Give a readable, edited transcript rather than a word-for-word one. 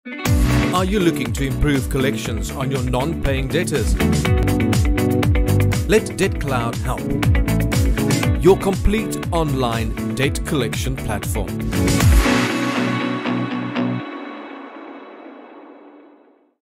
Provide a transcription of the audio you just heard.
Are you looking to improve collections on your non-paying debtors? Let DEBTCLOUD help. Your complete online debt collection platform.